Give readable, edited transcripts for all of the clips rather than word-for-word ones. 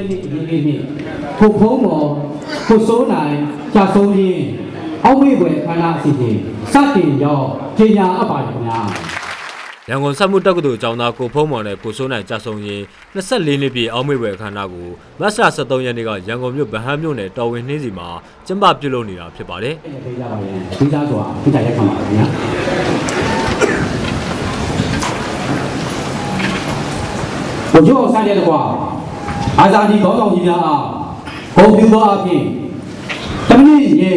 ရက်နေ့ဒီနေ့ကိုဖုံးပေါ်ကိုစိုးနိုင်ကြာဆုံးခြင်းအောက်မေ့ွယ်ခန္ဓာအစီအစဉ်စတင်ရောကြေညာအပ်ပါတယ်ခင်ဗျာရန်ကုန်စက်မှုတက္ကသိုလ်ကျောင်းသားကိုဖုံးမော်နဲ့ကိုစိုးနိုင်ကြာဆုံးရင်24နှစ်ပြည့်အောက်မေ့ွယ်ခန္ဓာကိုမတ်လ23ရက်နေ့ကရန်ကုန်မြို့ဗဟန်းမြို့နယ်တော်ဝင်နှင်းစီမှာကျင်းပပြုလုပ်နေတာဖြစ်ပါတယ်။ဒီကြပါရင်ဒီသားဆိုတာဒီတိုင်းရက်ခံပါခင်ဗျာ။ဘုရားဆန်းတဲ့ကွာအာဇာနည်ခေါင်းဆောင်ကြီးများအားဂုဏ်ပြုသောအဖြစ်တမန်ရေ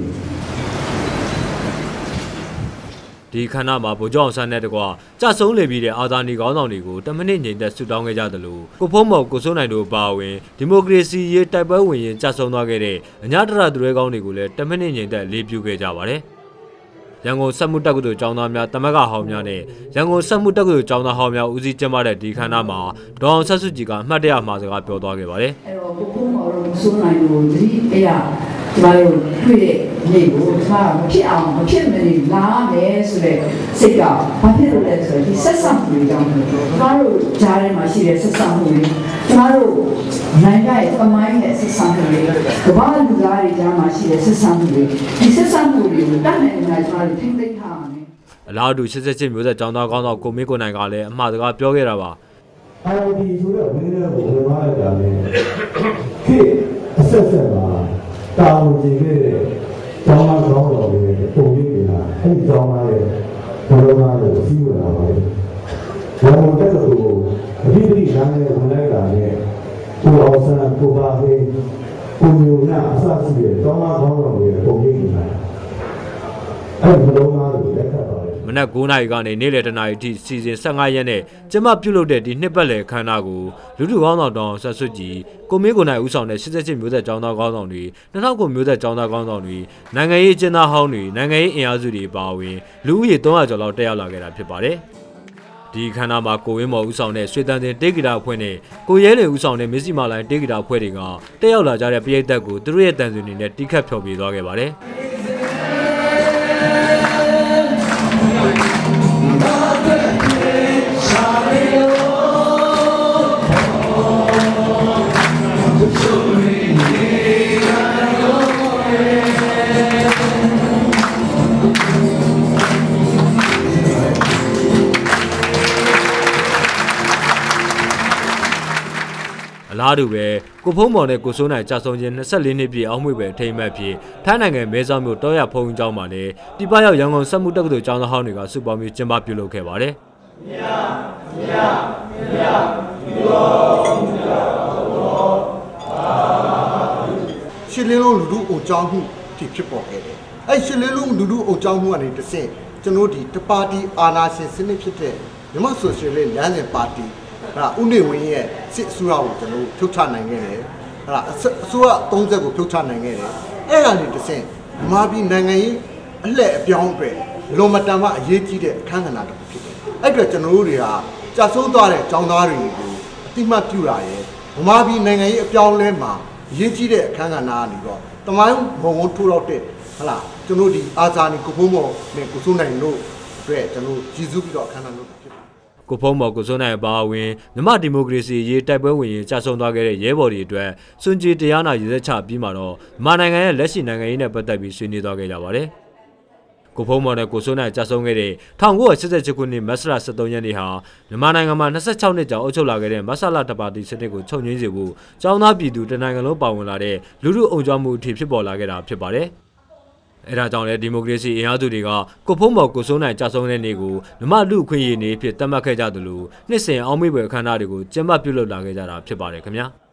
ဒီခန္ဓာမှာဗိုလ်ချုပ်အောင်ဆန်းတဲ့တကွာကြဆုံးလေပြီးတဲ့အာဇာနည်ခေါင်းဆောင်တွေကို10မိနစ်ငြိမ်သက်ဆုတောင်းခဲ့ကြသလိုကိုဖုံးမော်ကိုစိုးနိုင်တို့ပါဝင်ဒီမိုကရေစီရေးတိုက်ပွဲဝင်ရင်ကြဆုံးသွားခဲ့တဲ့အညာတရသူရဲကောင်းတွေကိုလည်း10မိနစ်ငြိမ်သက်လေးပြုခဲ့ကြပါတယ်ရန်ကုန်စက်မှုတက္ကသိုလ်ကျောင်းသားများတမက်ကဟောင်းများနဲ့ရန်ကုန်စက်မှုတက္ကသိုလ်ကျောင်းသားဟောင်းများဦးစီးကျင်းပတဲ့ဒီခန္ဓာမှာဒေါအောင်ဆန်းစုကြည်ကအမှတ်တရမှာစကားပြောသွားခဲ့ပါတယ်အဲ့တော့ကိုဖုံးမော်တို့စိုးနိုင်တို့သတိတရားကျမတို့တွေ့တဲ့နေ့ကိုကျမမဖြစ်အောင်မဖြစ်မနေလာမယ်ဆိုတဲ့စိတ်ကဘာဖြစ်လို့လဲဆိုတော့ဒီဆက်ဆံမှုတွေကြောင့်ကျမတို့ကြားထဲမှာရှိတဲ့ဆက်ဆံမှုတွေကျမတို့နိုင်ငံရဲ့အမိုင်းနဲ့ဆက်ဆံမှုတွေကမ္ဘာလူသားတွေကြားမှာရှိတဲ့ဆက်ဆံမှုတွေဒီဆက်ဆံမှုတွေကိုတတ်နိုင်နေတာကျမတို့ထိမ့်သိမ်းထားမယ်အလားတူ88မျိုးဆက်ကျောင်းသားကောင်းဆောင်ကိုမင်းကိုနိုင်ကလည်းအမှားစကားပြောခဲ့တာပါ IOD ဆိုတဲ့ဝင်းထဲကိုဝင်သွားလိုက်တာနဲ့ခေအဆက်ဆက်ပါတာဝန်ကြီးခဲ့တဲ့ကျောင်းသားကောင်းတော်တွေပုံရိပ်နေတာအဲ့ဒီကျောင်းသားရဲ့ဘယ်လိုမှလည်းစီးဝင်လာပါဘူး။ဘာလို့တက်လို့အပြည့်အစုံနားနဲ့ဝင်လိုက်တာနဲ့ကိုအောင်ဆန်းကိုပါဟင်းကိုမျိုးနာအစရှိတဲ့ကျောင်းသားကောင်းတော်တွေပုံရိပ်နေတာအဲ့ဒီဘယ်လိုမှလည်းလက်ခံပါမနက်9:00နာရီကနေနေ့လယ်10:00နာရီအထိစီစဉ်15ရက်နဲ့ကျမပြုလုပ်တဲ့ဒီနှစ်ပတ်လည်ခမ်းနားကိုလူထုကောင်းဆောင်တောင်ဆက်စွတ်ကြီးကိုမင်းကိုနိုင်ဦးဆောင်တဲ့88မျိုးဆက်ကျောင်းသားကောင်းဆောင်တွေ2009မျိုးဆက်ကျောင်းသားကောင်းဆောင်တွေနိုင်ငံရေးအကျဉ်းသားဟောင်းတွေနိုင်ငံရေးအင်အားစုတွေပါဝင်လူဦးရေ300ကျော်လောက်တက်ရောက်လာခဲ့တာဖြစ်ပါတယ်ဒီခမ်းနားမှာကိုဝင်းမော်ဦးဆောင်တဲ့ရွှေတန်းတင်တေဂီတာအဖွဲ့နဲ့ကိုရဲလင်ဦးဆောင်တဲ့မစ္စည်းမာလိုင်းတေဂီတာအဖွဲ့တွေကတက်ရောက်လာကြတဲ့ပရိသတ်ကိုသူတို့ရဲ့တန်ဆွေတွေနဲ့တီးခတ်ဖျော်ဖြေသွားခဲ့ပါတယ်အလားတူပဲကိုဖုံးမော်နဲ့ကိုစိုးနိုင်ကြာဆုံးခြင်း24နှစ်ပြည့်အောက်မေ့ပဲထိမ့်မှတ်ဖြစ်ထိုင်းနိုင်ငံမဲဆောက်မြို့တောရဖုံးကျောင်းမှာလည်းဒီပရောက်ရန်ကုန်စက်မှုတက္ကသိုလ်ကျောင်းသားဟောင်းတွေကစုပေါင်းပြီးကျင်းပပြုလုပ်ခဲ့ပါတယ်ရှစ်လင်းလုံးလူထုအုပ်ကျောင်းမှုဒီဖြစ်ပေါ်ခဲ့တယ်။အဲ့ရှစ်လင်းလုံးလူထုအုပ်ကျောင်းမှုကနေတစ်ဆင့်ကျွန်တော်ဒီတပါတီအာဏာရှင်စနစ်ဖြစ်တဲ့မြန်မာဆိုရှယ်လစ်လမ်းစဉ်ပါတီဦးနေဝင်းရဲ့စစ်အစိုးရကိုကျွန်တော်ဖြုတ်ချနိုင်ခဲ့တယ်။အစိုးရ30ကိုဖြုတ်ချနိုင်ခဲ့တယ်။အဲ့ဒါနေတစ်ဆင့်မြန်မာပြည်နိုင်ငံရေးအလှည့်အပြောင်းအတွက်လွန်မတန်မှအရေးကြီးတဲ့အခမ်းအနားတစ်ခုဖြစ်တယ်။အဲ့အတွက်ကျွန်တော်တို့တွေကကြာဆုံးသွားတဲ့ကျောင်းသားတွေကိုအတိမတ်ပြုတာရယ်မြန်မာပြည်နိုင်ငံရေးအပြောင်းလဲမှာအရေးကြီးတဲ့အခမ်းအနားကနေတော့တမိုင်းဘုံဘုံထိုးတော့တဲ့ကျွန်တော်ဒီအာဇာနည်ကိုဖုံးမော်နဲ့ကိုစိုးနိုင်တို့အတွက်ကျွန်တော်ရည်စူးပြီးတော့အခမ်းအနားလုပ်ဖြစ်ကိုဖုံးမော်ကိုစိုးနိုင်ပါဝင်မြန်မာဒီမိုကရေစီရေးတိုက်ပွဲဝင်ရင်ကြာဆုံးသွားခဲ့တဲ့ရဲဘော်တွေအတွက်စွန့်ကြည်တရားနာရည်စက်ချပြီးမှတော့မြန်မာနိုင်ငံရဲ့လက်ရှိနိုင်ငံရေးနဲ့ပတ်သက်ပြီးဆွေးနွေးသွားခဲ့ကြပါတယ်ကိုဖုံးမော်နဲ့ကိုစိုးနိုင်ကြာဆုံးခဲ့တဲ့1988ခုနှစ်မတ်လ23ရက်နေ့ဟာမြန်မာနိုင်ငံမှာ26နှစ်ကြာအုပ်ချုပ်လာခဲ့တဲ့မဆလာတပါတီစနစ်ကိုချုပ်ငြိမ်းစေဖို့ကျောင်းသားပြည်သူတနိုင်ငံလုံးပါဝင်လာတဲ့လူထုအုံကြွမှုအထိဖြစ်ပေါ်လာခဲ့တာဖြစ်ပါတယ်အဲဒါကြောင့်လည်းဒီမိုကရေစီအင်အားစုတွေကကိုဖုံးမော်ကိုစိုးနိုင်ကြာဆုံးတဲ့နေ့ကိုမြန်မာလူအခွင့်အရေးနေ့ဖြစ်သတ်မှတ်ခဲ့ကြသလိုနှစ်စဉ်အောင်မေ့ပွဲအခမ်းအနားတွေကိုကျင်းပပြုလုပ်လာခဲ့ကြတာဖြစ်ပါတယ်ခင်ဗျာ